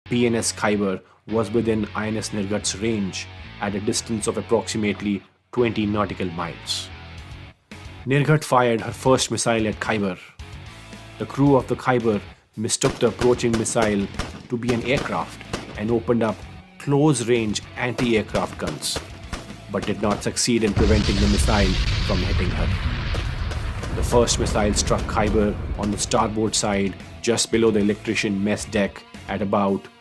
PNS Khyber was within INS Nirghat's range at a distance of approximately 20 nautical miles. Nirghat fired her first missile at Khyber. The crew of the Khyber mistook the approaching missile to be an aircraft and opened up close-range anti-aircraft guns, but did not succeed in preventing the missile from hitting her. The first missile struck Khyber on the starboard side just below the electrician mess deck at about